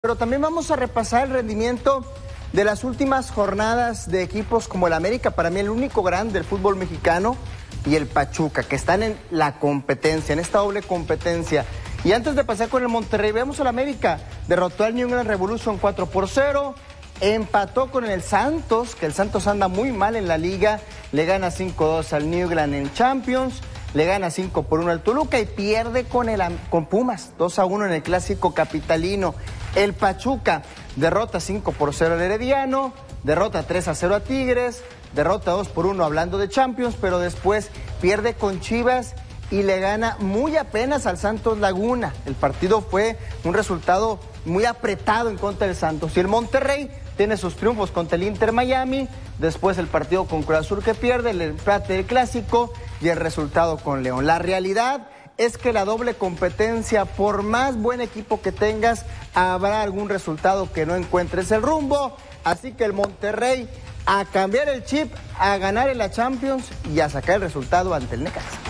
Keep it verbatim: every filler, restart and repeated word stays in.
Pero también vamos a repasar el rendimiento de las últimas jornadas de equipos como el América, para mí el único grande del fútbol mexicano, y el Pachuca, que están en la competencia, en esta doble competencia. Y antes de pasar con el Monterrey, vemos al América, derrotó al New England Revolution cuatro por cero, empató con el Santos, que el Santos anda muy mal en la liga, le gana cinco dos al New England en Champions, le gana cinco por uno al Toluca y pierde con, el, con Pumas, dos a uno en el Clásico Capitalino. El Pachuca derrota cinco por cero al Herediano, derrota tres a cero a Tigres, derrota dos por uno hablando de Champions, pero después pierde con Chivas y le gana muy apenas al Santos Laguna. El partido fue un resultado muy apretado en contra del Santos. Y el Monterrey tiene sus triunfos contra el Inter Miami, después el partido con Cruz Azul que pierde, el empate del Clásico y el resultado con León. La realidad es que la doble competencia, por más buen equipo que tengas, habrá algún resultado que no encuentres el rumbo. Así que el Monterrey a cambiar el chip, a ganar en la Champions y a sacar el resultado ante el Necaxa.